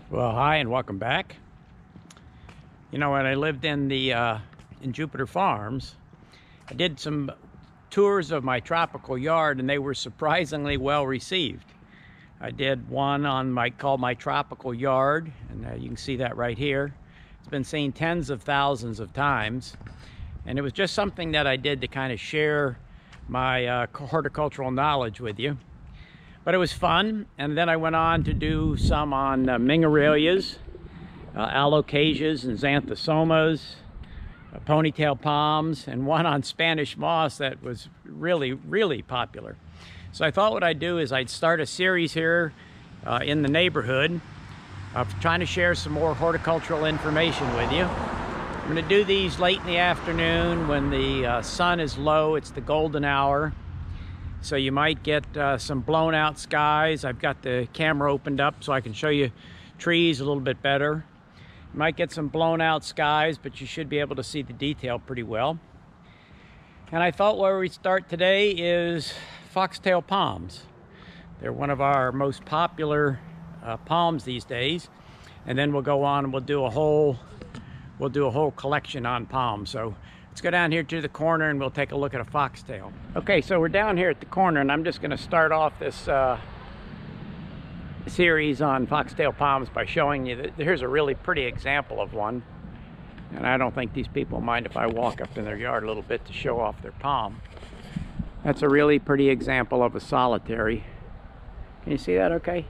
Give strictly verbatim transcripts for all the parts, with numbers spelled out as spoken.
Well, hi and welcome back. You know, when I lived in the uh, in Jupiter Farms, I did some tours of my tropical yard, and they were surprisingly well received. I did one on my called my tropical yard, and uh, you can see that right here. It's been seen tens of thousands of times, and it was just something that I did to kind of share my uh, horticultural knowledge with you. But it was fun, and then I went on to do some on uh, Mingarelias, uh, Alocasias and Xanthosomas, uh, ponytail palms, and one on Spanish moss that was really, really popular. So I thought what I'd do is I'd start a series here uh, in the neighborhood of trying to share some more horticultural information with you. I'm going to do these late in the afternoon when the uh, sun is low. It's the golden hour. So you might get uh, some blown out skies. I've got the camera opened up so I can show you trees a little bit better. You might get some blown out skies, but you should be able to see the detail pretty well. And I thought where we start today is foxtail palms. They're one of our most popular uh, palms these days. And then we'll go on and we'll do a whole, we'll do a whole collection on palms. So let's go down here to the corner and we'll take a look at a foxtail. Okay, so we're down here at the corner, and I'm just going to start off this uh, series on foxtail palms by showing you that here's a really pretty example of one. And I don't think these people mind if I walk up in their yard a little bit to show off their palm. That's a really pretty example of a solitary. Can you see that okay?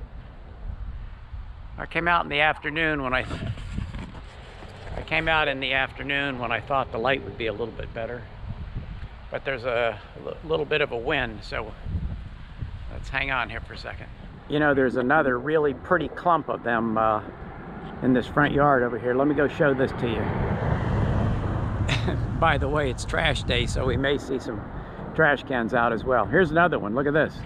I came out in the afternoon when I I came out in the afternoon when I thought the light would be a little bit better. But there's a little bit of a wind, so let's hang on here for a second. You know, there's another really pretty clump of them uh, in this front yard over here. Let me go show this to you. By the way, it's trash day, so we may see some trash cans out as well. Here's another one. Look at this.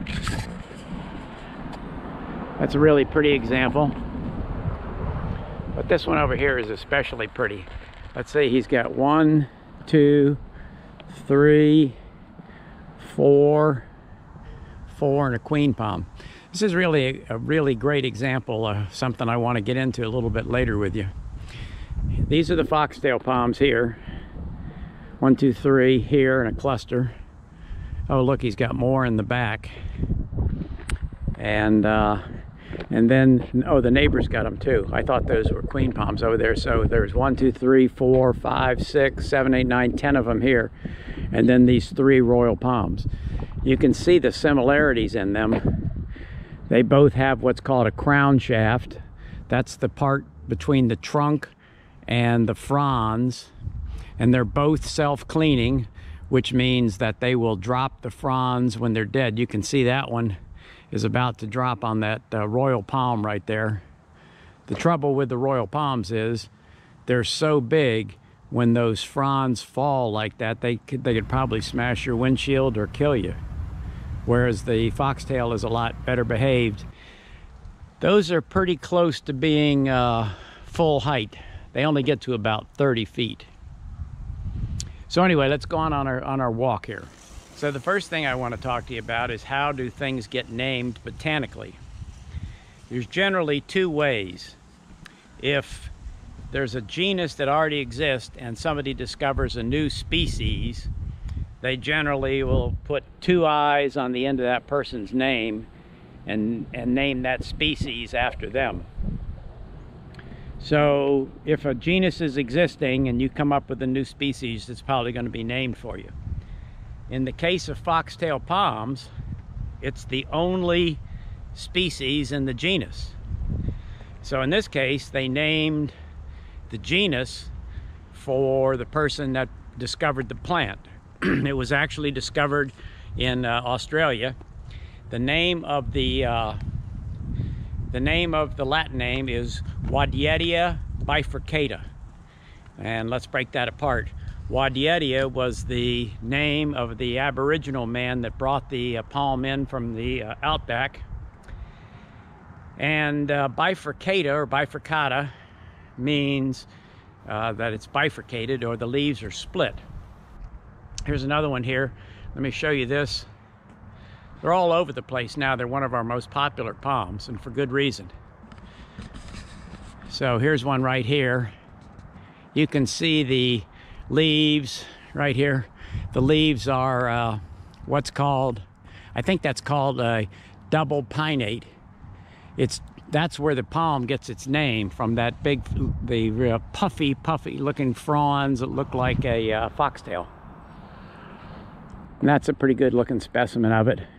That's a really pretty example. But this one over here is especially pretty. Let's see, he's got one, two, three, four, four, and a queen palm. This is really a, a really great example of something I want to get into a little bit later with you. These are the foxtail palms here. One, two, three here in a cluster. Oh, look, he's got more in the back. And uh, And then, oh, the neighbors got them too. I thought those were queen palms over there. So there's one, two, three, four, five, six, seven, eight, nine, ten of them here. And then these three royal palms. You can see the similarities in them. They both have what's called a crown shaft. That's the part between the trunk and the fronds. And they're both self-cleaning, which means that they will drop the fronds when they're dead. You can see that one is about to drop on that uh, royal palm right there. The trouble with the royal palms is they're so big, when those fronds fall like that, they could, they could probably smash your windshield or kill you. Whereas the foxtail is a lot better behaved. Those are pretty close to being uh, full height. They only get to about thirty feet. So anyway, let's go on on our, on our walk here. So the first thing I want to talk to you about is how do things get named botanically. There's generally two ways. If there's a genus that already exists and somebody discovers a new species, they generally will put two I's on the end of that person's name and, and name that species after them. So if a genus is existing and you come up with a new species, it's probably going to be named for you. In the case of foxtail palms, it's the only species in the genus. So in this case, they named the genus for the person that discovered the plant. It was actually discovered in uh, Australia. The name of the uh, the name of the Latin name is Wadietia bifurcata. And let's break that apart. Wadietia was the name of the Aboriginal man that brought the uh, palm in from the uh, outback. And uh, bifurcata or bifurcata means uh, that it's bifurcated or the leaves are split. Here's another one here. Let me show you this. They're all over the place now. They're one of our most popular palms, and for good reason. So here's one right here. You can see the leaves right here. The leaves are uh, what's called, I think that's called a double pinnate. It's that's where the palm gets its name, from that big, the uh, puffy, puffy looking fronds that look like a uh, foxtail. And that's a pretty good looking specimen of it.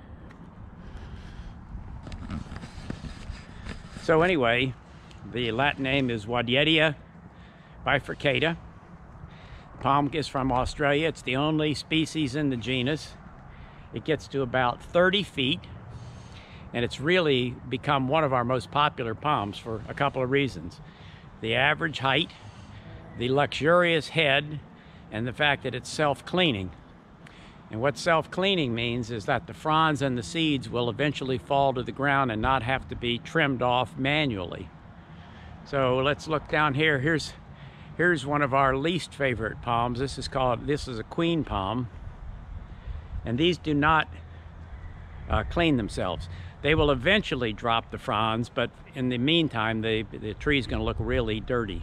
So anyway, the Latin name is Wadietia bifurcata. Palm is from Australia. It's the only species in the genus. It gets to about thirty feet. And it's really become one of our most popular palms for a couple of reasons. The average height, the luxurious head, and the fact that it's self-cleaning. And what self-cleaning means is that the fronds and the seeds will eventually fall to the ground and not have to be trimmed off manually. So let's look down here. Here's, here's one of our least favorite palms. This is called, this is a queen palm. And these do not uh, clean themselves. They will eventually drop the fronds, but in the meantime, the, the tree's gonna look really dirty.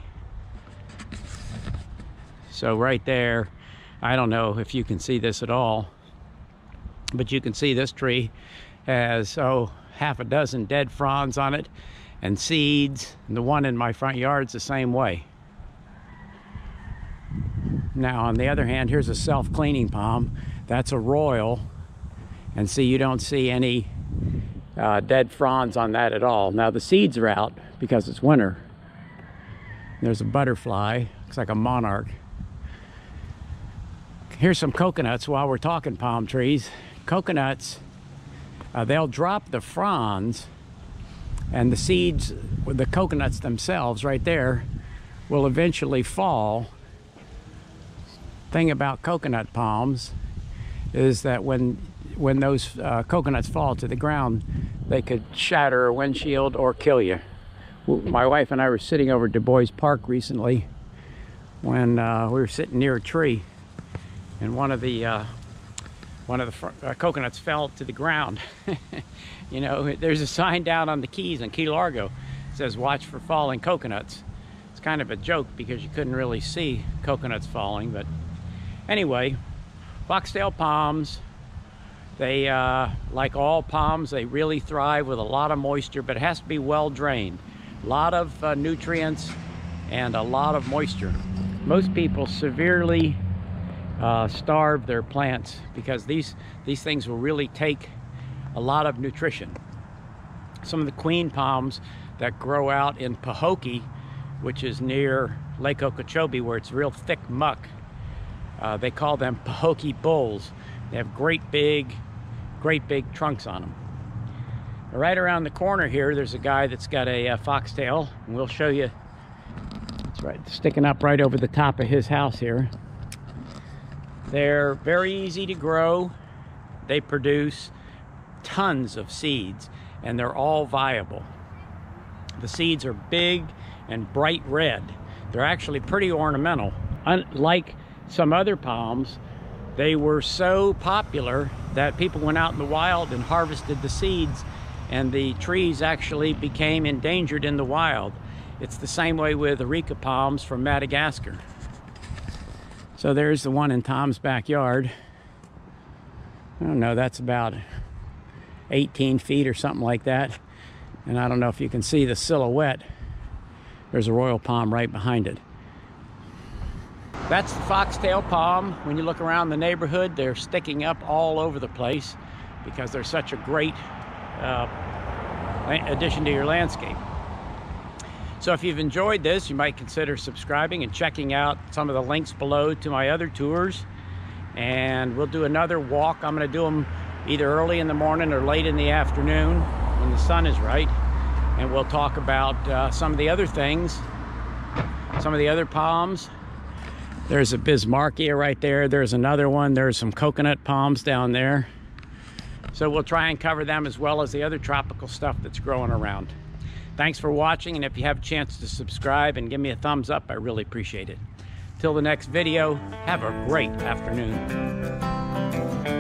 So right there, I don't know if you can see this at all, but you can see this tree has, oh, half a dozen dead fronds on it and seeds, and the one in my front yard's the same way. Now, on the other hand, here's a self-cleaning palm. That's a royal, and see, you don't see any Uh, dead fronds on that at all. Now the seeds are out because it's winter. There's a butterfly, looks like a monarch. Here's some coconuts while we're talking palm trees. Coconuts, uh, they'll drop the fronds, and the seeds, the coconuts themselves right there, will eventually fall. Thing about coconut palms is that when when those uh, coconuts fall to the ground, they could shatter a windshield or kill you. My wife and I were sitting over at Du Bois Park recently when uh, we were sitting near a tree, and one of the uh, one of the uh, coconuts fell to the ground. You know, there's a sign down on the Keys in Key Largo. It says, "Watch for falling coconuts." It's kind of a joke because you couldn't really see coconuts falling, but anyway, foxtail palms. They, uh, like all palms, they really thrive with a lot of moisture, but it has to be well drained. A lot of uh, nutrients and a lot of moisture. Most people severely uh, starve their plants because these, these things will really take a lot of nutrition. Some of the queen palms that grow out in Pahokee, which is near Lake Okeechobee, where it's real thick muck, uh, they call them Pahokee bulls. They have great big great big trunks on them. Right around the corner here, there's a guy that's got a, a foxtail, and we'll show you. It's right sticking up right over the top of his house here. They're very easy to grow. They produce tons of seeds, and they're all viable. The seeds are big and bright red. They're actually pretty ornamental. Unlike some other palms, they were so popular that people went out in the wild and harvested the seeds, and the trees actually became endangered in the wild. It's the same way with Areca palms from Madagascar. So there's the one in Tom's backyard. I don't know, that's about eighteen feet or something like that. And I don't know if you can see the silhouette. There's a royal palm right behind it. That's the foxtail palm. When you look around the neighborhood, they're sticking up all over the place because they're such a great uh, addition to your landscape. So if you've enjoyed this, you might consider subscribing and checking out some of the links below to my other tours. And we'll do another walk. I'm going to do them either early in the morning or late in the afternoon when the sun is right. And we'll talk about uh, some of the other things, some of the other palms. There's a Bismarckia right there. There's another one. There's some coconut palms down there. So we'll try and cover them as well as the other tropical stuff that's growing around. Thanks for watching, and if you have a chance to subscribe and give me a thumbs up, I really appreciate it. Till the next video, have a great afternoon.